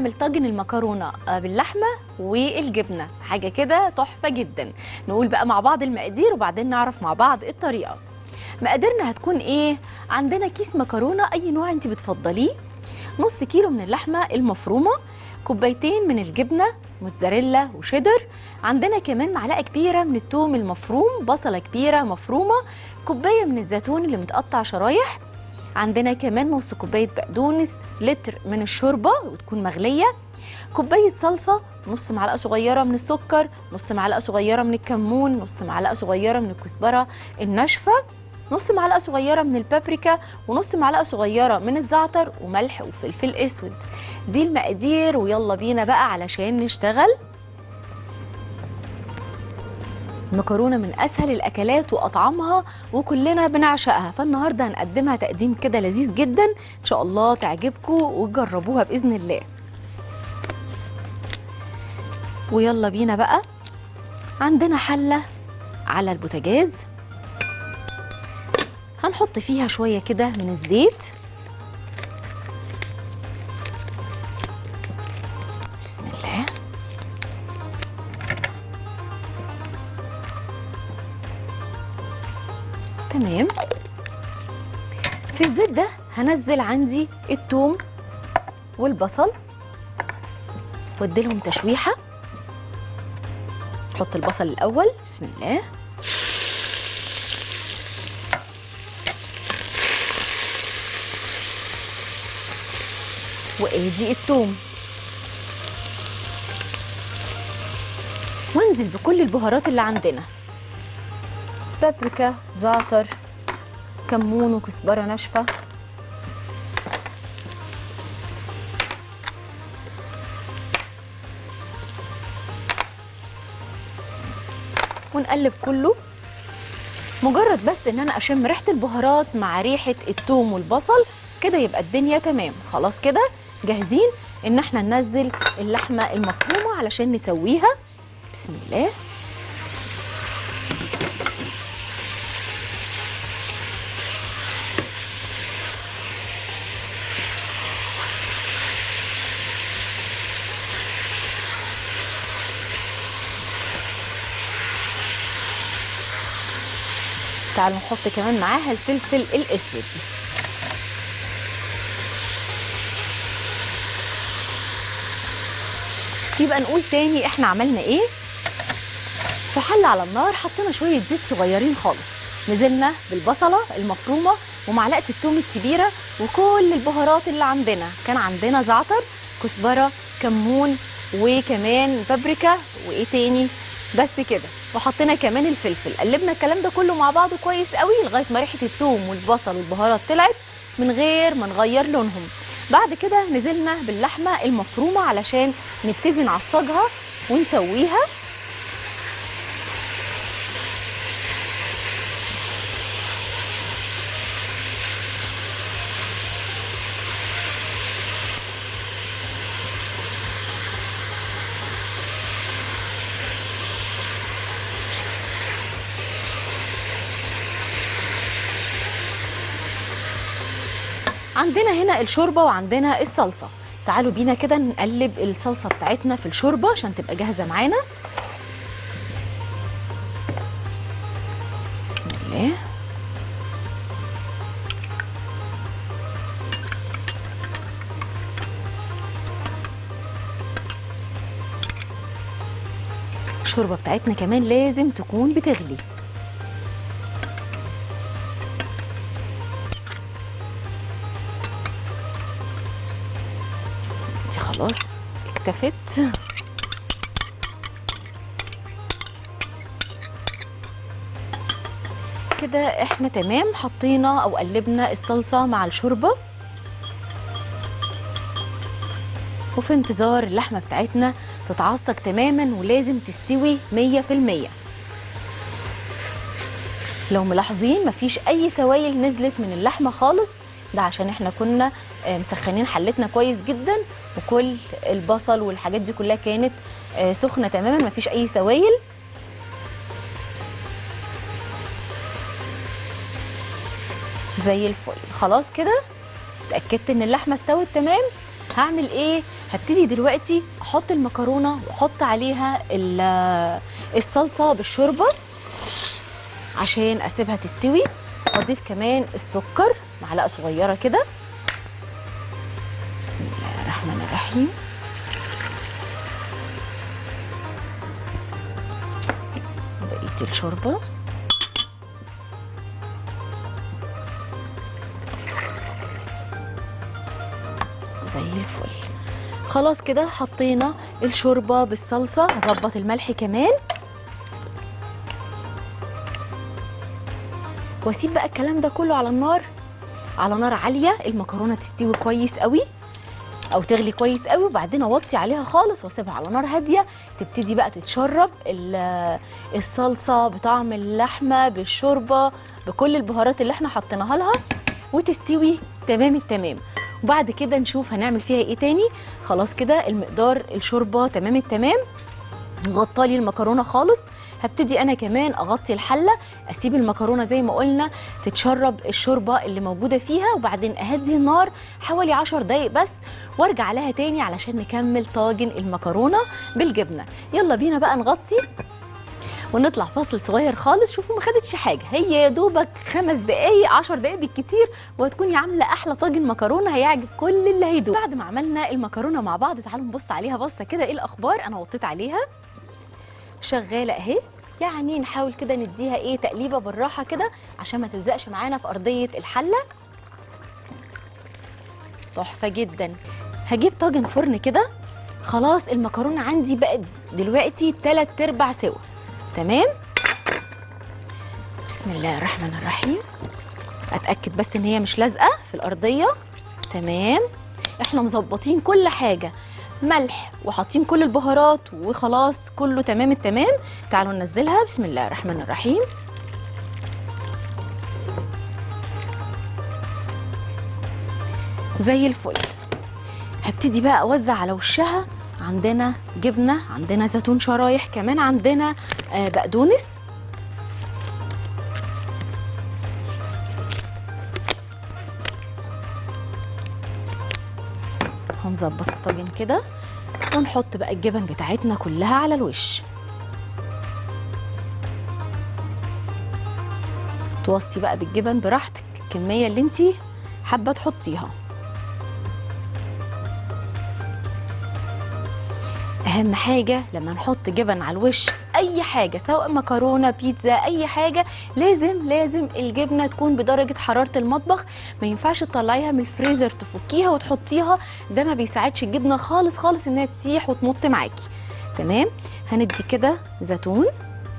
هنعمل طاجن المكرونه باللحمه والجبنه، حاجه كده تحفه جدا. نقول بقى مع بعض المقادير وبعدين نعرف مع بعض الطريقه. مقاديرنا هتكون ايه؟ عندنا كيس مكرونه اي نوع انت بتفضليه، نص كيلو من اللحمه المفرومه، كوبايتين من الجبنه موتزاريلا وشيدر، عندنا كمان معلقه كبيره من الثوم المفروم، بصله كبيره مفرومه، كوبايه من الزيتون اللي متقطع شرايح، عندنا كمان نص كوبايه بقدونس، لتر من الشوربه وتكون مغليه، كوبايه صلصه، نص معلقه صغيره من السكر، نص معلقه صغيره من الكمون، نص معلقه صغيره من الكزبره الناشفه، نص معلقه صغيره من البابريكا، ونص معلقه صغيره من الزعتر، وملح وفلفل اسود. دي المقادير ويلا بينا بقى علشان نشتغل. المكرونه من اسهل الاكلات واطعمها وكلنا بنعشقها، فالنهارده هنقدمها تقديم كده لذيذ جدا، ان شاء الله تعجبكم وتجربوها باذن الله. ويلا بينا بقى. عندنا حله على البوتاجاز هنحط فيها شويه كده من الزيت، بسم الله. تمام. في الزيت ده هنزل عندي الثوم والبصل واديلهم تشويحه. نحط البصل الاول، بسم الله. وادي الثوم، وانزل بكل البهارات اللي عندنا، بابريكا، زعتر، كمون وكزبره ناشفه، ونقلب كله. مجرد بس ان انا اشم ريحه البهارات مع ريحه الثوم والبصل كده يبقى الدنيا تمام. خلاص كده جاهزين ان احنا ننزل اللحمه المفرومه علشان نسويها، بسم الله. تعالوا نحط كمان معاها الفلفل الاسود. يبقى نقول تاني احنا عملنا ايه. في حله على النار حطينا شويه زيت صغيرين خالص، نزلنا بالبصله المفرومه ومعلقه الثوم الكبيره وكل البهارات اللي عندنا، كان عندنا زعتر، كزبره، كمون، وكمان بابريكا، وايه تاني، بس كده. وحطينا كمان الفلفل. قلبنا الكلام ده كله مع بعضه كويس قوي لغايه ما ريحه الثوم والبصل والبهارات طلعت من غير ما نغير لونهم. بعد كده نزلنا باللحمه المفرومه علشان نبتدي نعصجها ونسويها. عندنا هنا الشوربه وعندنا الصلصه، تعالوا بينا كده نقلب الصلصه بتاعتنا في الشوربه عشان تبقى جاهزه معانا، بسم الله. الشوربه بتاعتنا كمان لازم تكون بتغلي. خلاص اكتفت. كده احنا تمام، حطينا او قلبنا الصلصه مع الشوربه، وفي انتظار اللحمه بتاعتنا تتعصج تماما ولازم تستوي 100%. لو ملاحظين مفيش اي سوائل نزلت من اللحمه خالص، ده عشان احنا كنا مسخنين حلتنا كويس جدا، وكل البصل والحاجات دي كلها كانت سخنه تماما، مفيش اي سوائل. زي الفل. خلاص كده اتاكدت ان اللحمه استوت تمام، هعمل ايه؟ هبتدي دلوقتي احط المكرونه واحط عليها الصلصه بالشوربه عشان اسيبها تستوي. اضيف كمان السكر معلقه صغيره كده. بسم الله الرحمن الرحيم. بقيه الشوربه. زي الفل. خلاص كده حطينا الشوربه بالصلصه. هظبط الملح كمان واسيب بقى الكلام ده كله على النار، على نار عاليه. المكرونه تستوي كويس قوي او تغلي كويس قوي، وبعدين اوطي عليها خالص واسيبها على نار هاديه تبتدي بقى تتشرب الصلصه بطعم اللحمه بالشوربه بكل البهارات اللي احنا حطيناها لها، وتستوي تمام التمام. وبعد كده نشوف هنعمل فيها ايه تاني. خلاص كده المقدار الشوربه تمام التمام، غطالي المكرونه خالص. هبتدي انا كمان اغطي الحله، اسيب المكرونه زي ما قلنا تتشرب الشوربه اللي موجوده فيها، وبعدين اهدي النار حوالي 10 دقايق بس وارجع لها تاني علشان نكمل طاجن المكرونه بالجبنه. يلا بينا بقى نغطي ونطلع فاصل صغير خالص. شوفوا ما خدتش حاجه، هي يا دوبك 5 دقايق 10 دقايق بالكتير وهتكوني عامله احلى طاجن مكرونه هيعجب كل اللي هيدوق. بعد ما عملنا المكرونه مع بعض تعالوا نبص عليها بصه كده. ايه الاخبار؟ انا وطيت عليها شغاله اهي. يعني نحاول كده نديها ايه تقليبه بالراحه كده عشان ما تلزقش معانا في ارضيه الحله. تحفه جدا. هجيب طاجن فرن كده. خلاص المكرونه عندي بقت دلوقتي 3/4 سوا. تمام. بسم الله الرحمن الرحيم. اتاكد بس ان هي مش لازقه في الارضيه. تمام. احنا مظبطين كل حاجه، ملح وحاطين كل البهارات وخلاص كله تمام التمام. تعالوا ننزلها. بسم الله الرحمن الرحيم. زي الفل. هبتدي بقى اوزع على وشها. عندنا جبنه، عندنا زيتون شرايح، كمان عندنا بقدونس. هنظبط الطاجن كده ونحط بقى الجبن بتاعتنا كلها على الوش. توصي بقى بالجبن براحتك، الكميه اللي انتي حابه تحطيها. اهم حاجه لما نحط جبن على الوش في اي حاجه سواء مكرونه بيتزا اي حاجه لازم الجبنه تكون بدرجه حراره المطبخ. ما ينفعش تطلعيها من الفريزر تفكيها وتحطيها، ده ما بيساعدش الجبنه خالص خالص انها تسيح وتمط معاكي. تمام. هندي كده زيتون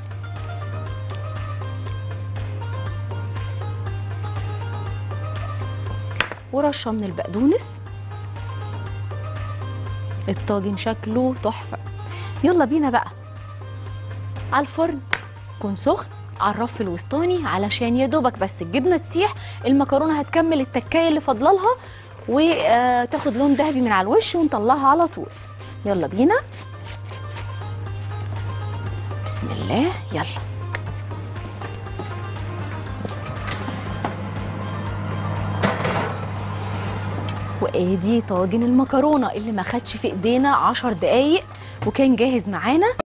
ورشه من البقدونس. الطاجن شكله تحفه. يلا بينا بقى على الفرن يكون سخن على الرف الوسطاني علشان يا دوبك بس الجبنه تسيح. المكرونه هتكمل التكايه اللي فاضلالها وتاخد لون ذهبي من على الوش ونطلعها على طول. يلا بينا. بسم الله. يلا. وادي طاجن المكرونه اللي ما خدش في ايدينا 10 دقايق وكان جاهز معانا.